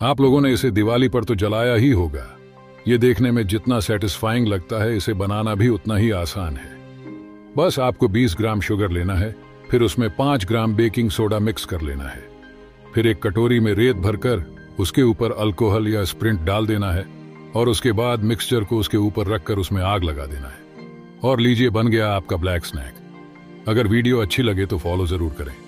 आप लोगों ने इसे दिवाली पर तो जलाया ही होगा। ये देखने में जितना सेटिस्फाइंग लगता है, इसे बनाना भी उतना ही आसान है। बस आपको 20 ग्राम शुगर लेना है, फिर उसमें 5 ग्राम बेकिंग सोडा मिक्स कर लेना है। फिर एक कटोरी में रेत भरकर उसके ऊपर अल्कोहल या स्प्रिंट डाल देना है और उसके बाद मिक्सचर को उसके ऊपर रखकर उसमें आग लगा देना है। और लीजिए, बन गया आपका ब्लैक स्नैक। अगर वीडियो अच्छी लगे तो फॉलो जरूर करें।